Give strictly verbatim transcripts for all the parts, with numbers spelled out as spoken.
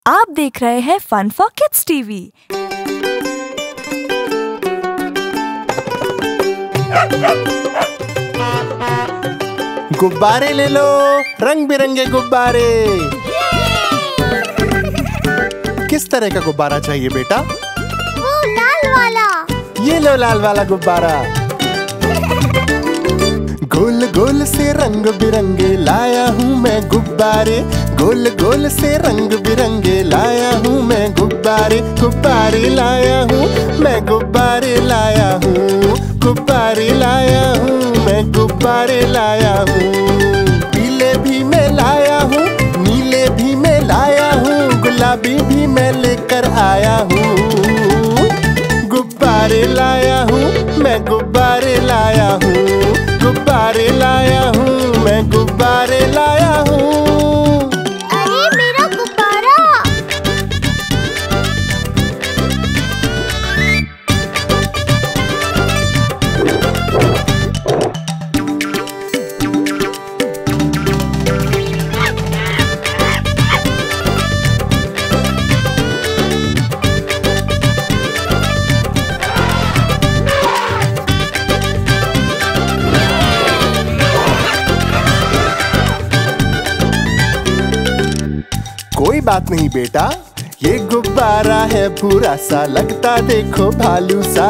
आप देख रहे हैं फन फॉर किड्स टीवी। गुब्बारे ले लो, रंग बिरंगे गुब्बारे। किस तरह का गुब्बारा चाहिए बेटा? वो लाल वाला। ये लो लाल वाला गुब्बारा। गोल गोल से रंग बिरंगे लाया हूँ मैं गुब्बारे। गोल गोल से रंग बिरंगे लाया हूँ मैं गुब्बारे। गुब्बारे लाया हूँ मैं, गुब्बारे लाया हूँ। गुब्बारे लाया हूँ मैं, गुब्बारे लाया हूँ। पीले भी मैं लाया हूँ, नीले भी मैं लाया हूँ, गुलाबी भी मैं लेकर आया हूँ। गुब्बारे लाया हूँ मैं, गुब्बारे लाया हूँ। गुब्बारे लाया हूँ मैं, गुब्बारे लाया हूँ। अरे मेरा गुब्बारा! कोई बात नहीं बेटा, ये गुब्बारा है पूरा सा, लगता देखो भालू सा।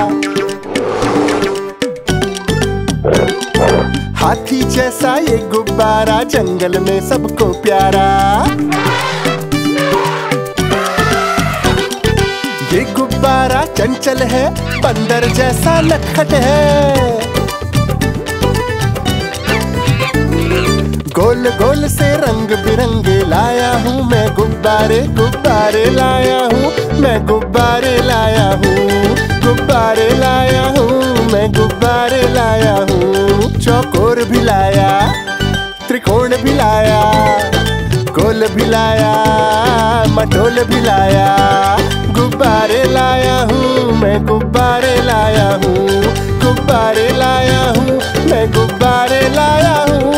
हाथी जैसा ये गुब्बारा, जंगल में सबको प्यारा। ये गुब्बारा चंचल है, बंदर जैसा नटखट है। गोल गोल से रंग बिरंगे लाया हूँ मैं गुब्बारे। गुब्बारे लाया हूँ मैं, गुब्बारे लाया हूँ। गुब्बारे लाया हूँ मैं, गुब्बारे लाया हूँ। चौकोर भी लाया, त्रिकोण भी लाया, गोल भी लाया, मटोल भी लाया। गुब्बारे लाया हूँ मैं, गुब्बारे लाया हूँ। गुब्बारे लाया हूँ मैं, गुब्बारे लाया हूँ।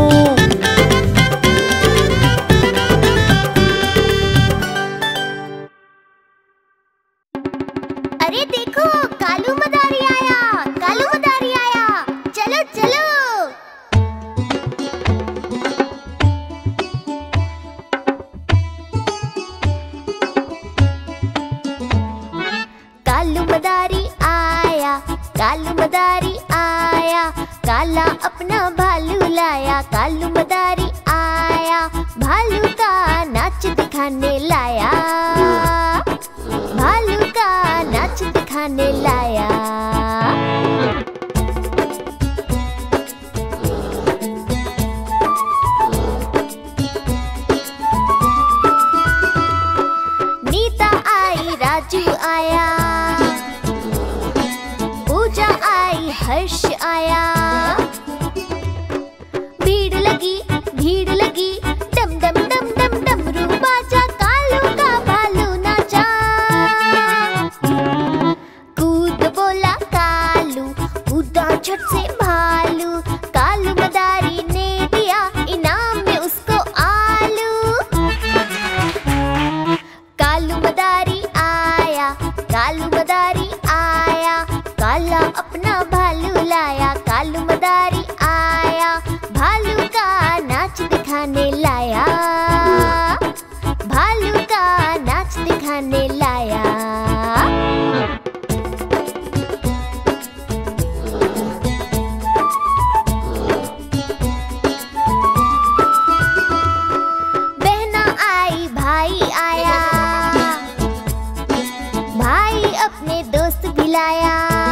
अरे देखो, कालू मदारी आया, कालू मदारी आया। चलो चलो। कालू मदारी आया, कालू मदारी आया, काला अपना भालू लाया। कालू मदारी आया, भालू का नाच दिखाने लाया। भालू का नाच दिखाने लाया। नीता आई, राजू आया, पूजा आई, हर्ष आया। भीड़ लगी, भीड़ लगी, डम डम डम डम डमरू बाजा। कालू का भालू नाचा। कूद बोला कालू, कूदा झट से भालू। कालू मदारी ने दिया इनाम में उसको आलू। कालू मदारी आया, कालू मदारी आया, काला अपना भालू लाया। कालू मदारी आया, भालू का नाच दिखाने लाया। भालू का नाच दिखाने लाया। बहना आई, भाई आया, भाई अपने दोस्त भी लाया।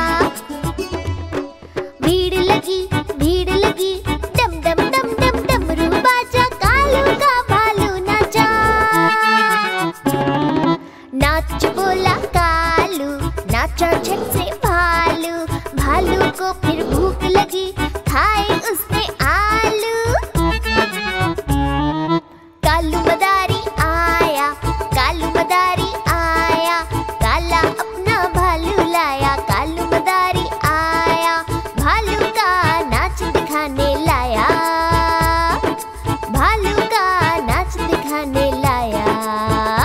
भीड़ लगी, भीड़ लगी, डम डम डम डम डमरू बाजा। कालू का भालू नाचा। नाच बोला कालू, नाचा झट से भालू। भालू को फिर भूख लगी, खाए उसने आलू। कालू मदारी आया, कालू मदारी आया, काला अपना भालू लाया। कालू मदारी आया, भालू का नाच दिखाने लाया। भालू का नाच दिखाने लाया।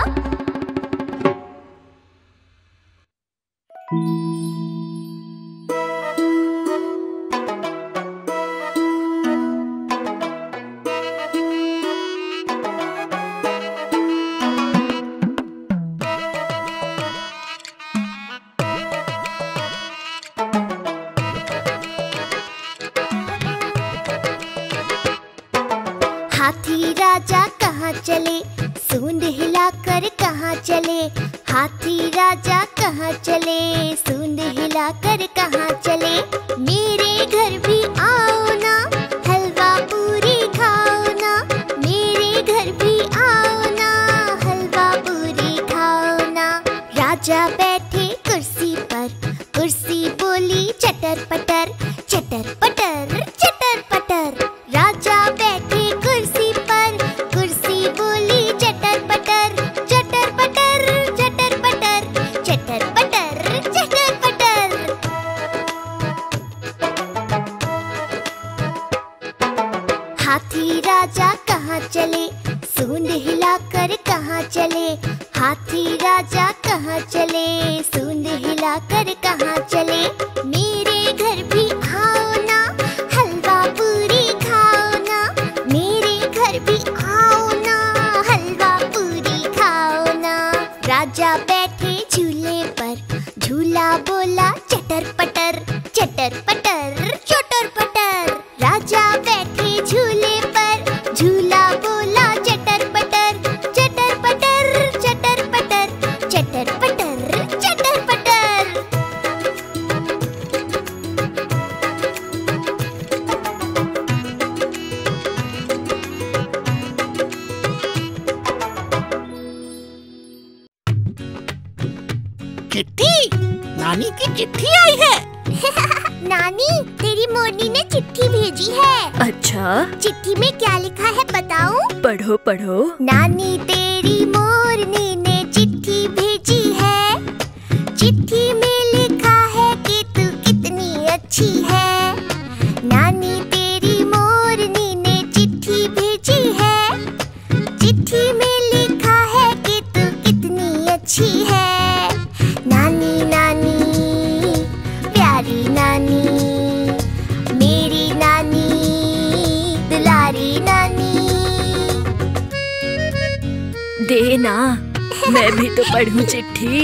हिलाकर कहाँ चले, हाथी राजा कहाँ चले, सूंड हिलाकर कहाँ चले। मेरे घर भी आओ ना, हलवा पूरी खाओ ना, मेरे घर भी आओ ना, हलवा पूरी खाओ ना। राजा बैठे कुर्सी पर, कुर्सी बोली चटर पटर, चटर पटर चटर पटर। राजा बैठे कुर्सी पर, कुर्सी बोली चटर पटर, चटर पटर चटर पटर, चटर पटर चटर पटर। हाथी राजा कहाँ चले, सूंड हिलाकर कहाँ चले, हाथी राजा कहाँ चले, सूंड हिलाकर कहाँ चले। मेरे घर भी आओ ना, हलवा पूरी खाओ ना, मेरे घर भी आओ ना, हलवा पूरी खाओ ना। राजा बैठे झूले पर, झूला बोला चटर पटर, चटर पटर चटर पटर। राजा बैठे झूले पर, झूला बोला चटर पटर, चटर पटर चटर पटर, चटर पटर चटर पटर। चिट्ठी, नानी की चिट्ठी आई है। नानी, तेरी मोरनी ने चिट्ठी भेजी है। अच्छा, चिट्ठी में क्या लिखा है बताऊं? पढ़ो पढ़ो। नानी तेरी मोरनी ने चिट्ठी भेजी है, चिट्ठी में लिखा है कि तू कितनी अच्छी है। नानी तेरी मोरनी ने चिट्ठी भेजी है, चिट्ठी में लिखा है कि तू कितनी अच्छी है। नानी नानी प्यारी नानी, मेरी नानी दुलारी नानी। देना, मैं भी तो पढ़ूं चिट्ठी।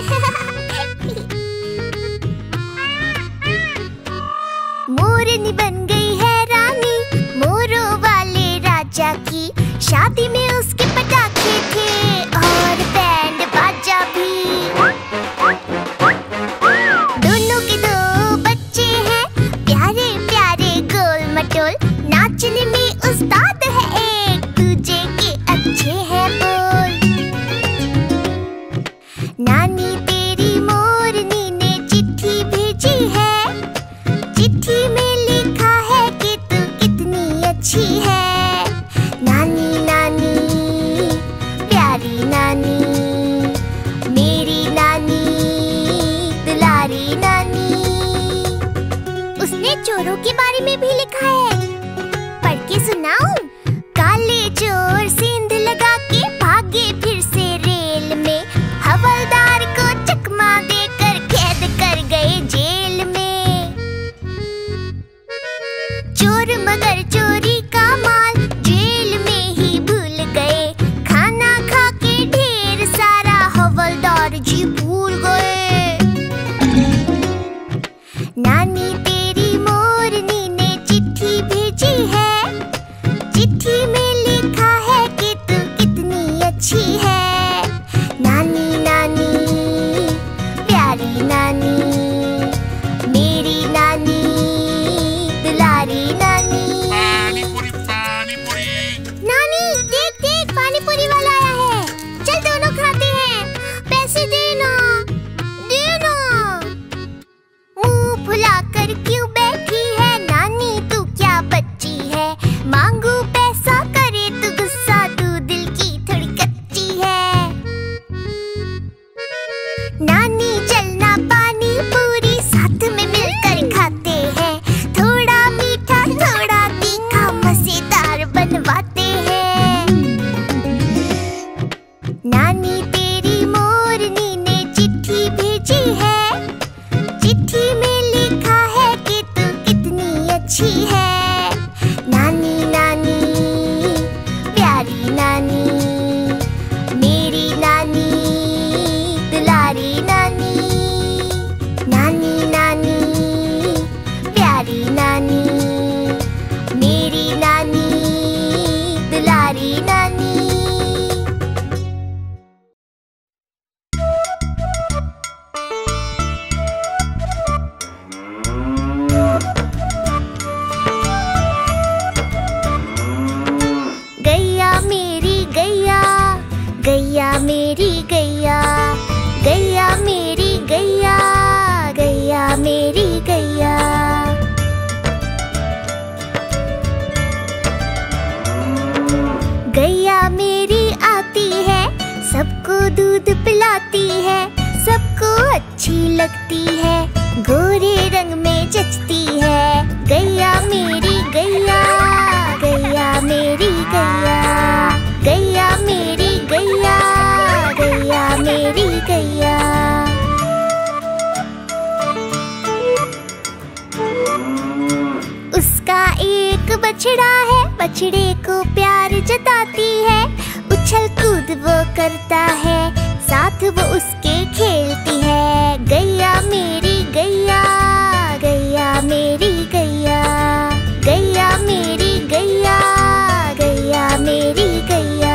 मोरनी बन गई है रानी, मोरों वाले राजा की। शादी में उसके पटाखे थे और बैंड बाजा भी। दोनों के दो बच्चे हैं, प्यारे प्यारे गोल मटोल। नाचने में उस्ताद है एक, दूजे के अच्छे हैं बोल। नानी तेरी मोरनी ने चिट्ठी भेजी है, चिट्ठी में लिखा है कि तू कितनी अच्छी है। नानी नानी प्यारी नानी, मेरी नानी दुलारी नानी। उसने चोरों के बारे में भी लिखा है, पढ़ के सुनाऊं? काले चोर सींध लगा के भागे फिर से रेल में, हवलदार को चकमा देकर कैद कर गए जेल में। चोर मगर चोरी का माल जेल में ही भूल गए, खाना खा के ढेर सारा हवलदार जी भूल गए। नानी तेरी मोरनी ने चिट्ठी भेजी है, चिट्ठी में लिखा है कि तू कितनी अच्छी है। नानी नानी प्यारी नानी, मेरी नानी दुलारी नानी। पानी पूरी, पानी पूरी। नानी देख देख, पानी पूरी वाला आया है, चल दोनों खाते हैं। पैसे देना देना। मुंह फुलाकर क्यों बैठी है नानी, तू क्या बच्ची है। मांगू पैसा करे तू गुस्सा, तू दिल की थोड़ी कच्ची है। नानी चलना पानी पूरी साथ में मिलकर खाते हैं, थोड़ा मीठा थोड़ा तीखा मजेदार बनवाते हैं। नानी तेरी मोरनी ने चिट्ठी भेजी है, चिट्ठी में लिखा है कि तू कितनी अच्छी है। नानी नानी प्यारी नानी, मेरी नानी दुलारी नानी। नानी नानी प्यारी नानी, मेरी नानी दुलारी नानी। मेरी गैया, गैया मेरी गैया, गैया मेरी गैया। गैया मेरी आती है, सबको दूध पिलाती है, सबको अच्छी लगती है, गोरे रंग में जचती है। गैया मेरी गैया, गैया मेरी गैया, गैया मेरी गैया, गैया मेरी गैया। उसका एक बछड़ा है, बछड़े को प्यार जताती है, उछल कूद वो करता है, साथ वो उसके खेलती है। गैया मेरी गैया, गैया मेरी गैया, गैया मेरी गैया, गैया मेरी गैया।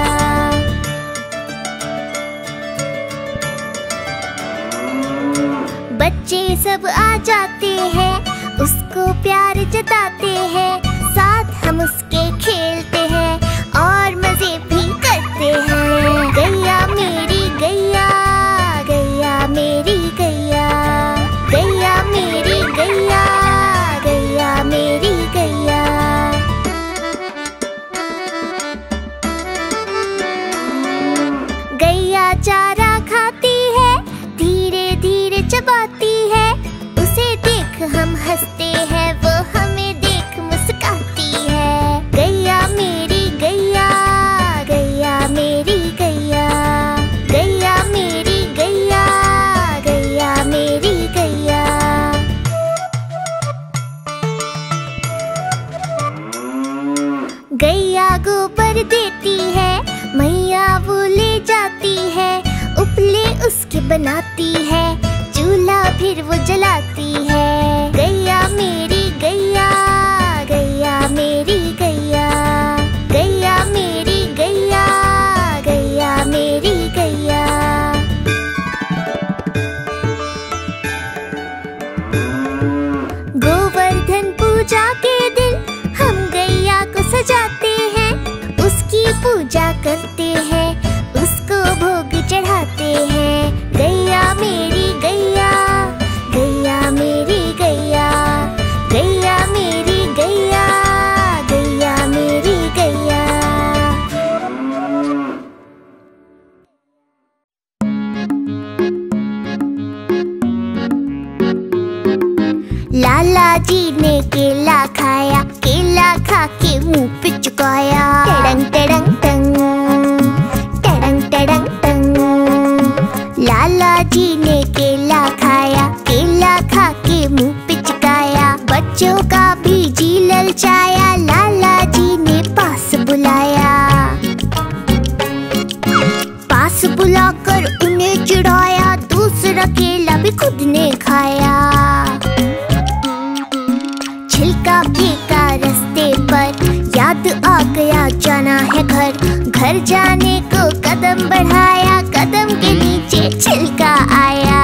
बच्चे सब आ जाते हैं, उसको प्यार जताते हैं, साथ हम उसके खेलते हैं और मजे भी करते हैं। गैया मेरी गैया, गैया मेरी गैया, गैया मेरी गैया, गैया मेरी गैया। गैया चारा खाती है, धीरे धीरे चबाती है, उसे देख हम हंसते हैं, वो हमें देख मुस्कुराती है। गैया मेरी गैया, गैया मेरी गैया, गैया मेरी गैया, गैया मेरी गैया। गैया गोबर देती है, मैया वो ले जाती है, उपले उसके बनाती है, चूल्हा फिर वो जलाती है। गैया मेरी गैया, गैया मेरी गैया, गैया मेरी गैया, गैया मेरी गैया। गोवर्धन पूजा के दिन हम गैया को सजाते हैं, उसकी पूजा करते हैं, उसको भोग चढ़ाते हैं। गैया मेरी गैया, गैया मेरी गैया, गैया मेरी गैया, गैया मेरी गैया। लाला जी ने केला खाया, केला खा के मुंह पे चुकाया। टड़ंग टड़ंग टंग, टड़ंग टड़ंग टंग। लाला जी ने केला खाया, केला खा के मुंह पे चुकाया। बच्चों का भी जी ललचाया, लाला जी ने पास बुलाया। पास बुलाकर उन्हें चिढ़ाया, दूसरा केला भी खुद ने खाया। छिलका फेंका रास्ते पर, याद आ गया जाना है घर। घर जाने को कदम बढ़ाया, कदम के नीचे छिलका आया।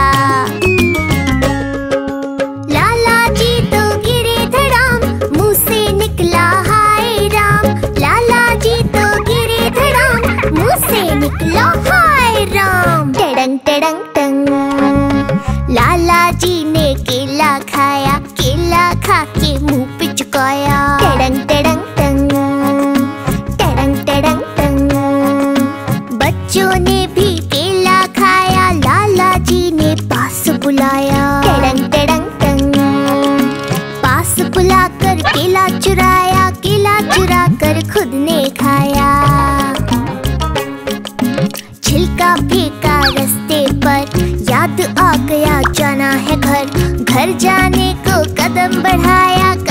लाला जी तो गिरे धड़ाम, मुंह से निकला हाय राम। लाला जी तो गिरे धड़ाम, मुंह से निकला हाय राम। टड़ंग टड़ंग टंग। लाला जी ने केला खाया, केला खा के मुंह पे चुकाया। टड़ंग टड़ंग टंग, टड़ंग टड़ंग टंग। बच्चों ने भी केला खाया, लाला जी ने पास बुलाया। टड़ंग टड़ंग टंग। पास बुलाकर केला चुराया, केला चुरा कर खुद ने खाया। छिलका फेंका रास्ते पर, याद आ गया जाना है घर। घर जाने को कदम बढ़ाया,